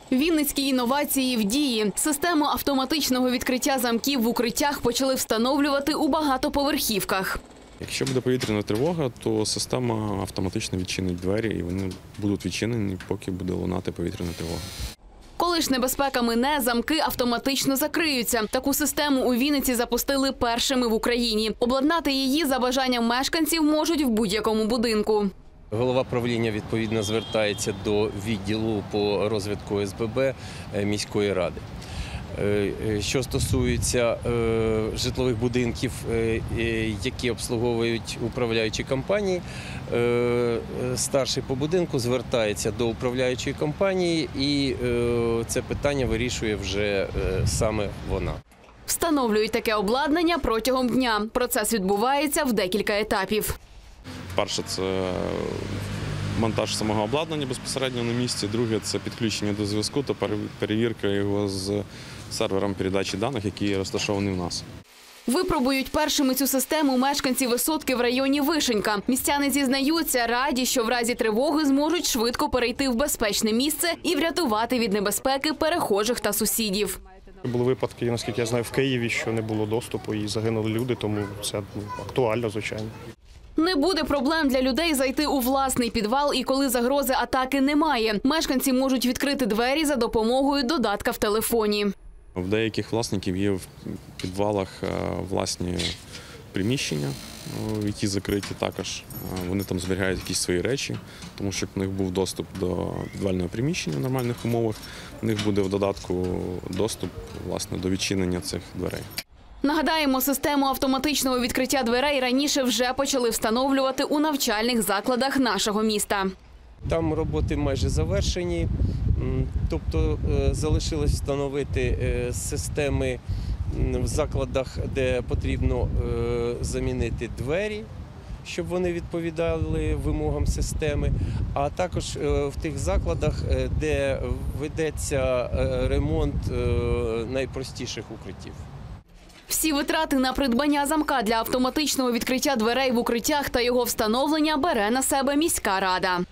Вінницькі інновації в дії. Систему автоматичного відкриття замків в укриттях почали встановлювати у багатоповерхівках. Якщо буде повітряна тривога, то система автоматично відчинить двері і вони будуть відчинені, поки буде лунати повітряна тривога. Коли ж небезпека мине, замки автоматично закриються. Таку систему у Вінниці запустили першими в Україні. Обладнати її за бажанням мешканців можуть в будь-якому будинку. Голова правління, відповідно, звертається до відділу по розвитку ОСББ міської ради. Що стосується житлових будинків, які обслуговують управляючі компанії, старший по будинку звертається до управляючої компанії і це питання вирішує вже саме вона. Встановлюють таке обладнання протягом дня. Процес відбувається в декілька етапів. Перше – це монтаж самого обладнання безпосередньо на місці. Друге – це підключення до зв'язку та перевірка його з сервером передачі даних, який розташований у нас. Випробують першими цю систему мешканці висотки в районі Вишенька. Містяни зізнаються, раді, що в разі тривоги зможуть швидко перейти в безпечне місце і врятувати від небезпеки перехожих та сусідів. Були випадки, наскільки я знаю, в Києві, що не було доступу і загинули люди, тому це актуально, звичайно. Не буде проблем для людей зайти у власний підвал і коли загрози атаки немає. Мешканці можуть відкрити двері за допомогою додатка в телефоні. В деяких власників є в підвалах власні приміщення, які закриті також. Вони там зберігають якісь свої речі, тому що в них був доступ до підвального приміщення в нормальних умовах. У них буде в додатку доступ, власне, до відчинення цих дверей. Нагадаємо, систему автоматичного відкриття дверей раніше вже почали встановлювати у навчальних закладах нашого міста. Там роботи майже завершені, тобто залишилось встановити системи в закладах, де потрібно замінити двері, щоб вони відповідали вимогам системи, а також в тих закладах, де ведеться ремонт найпростіших укриттів. Всі витрати на придбання замка для автоматичного відкриття дверей в укриттях та його встановлення бере на себе міська рада.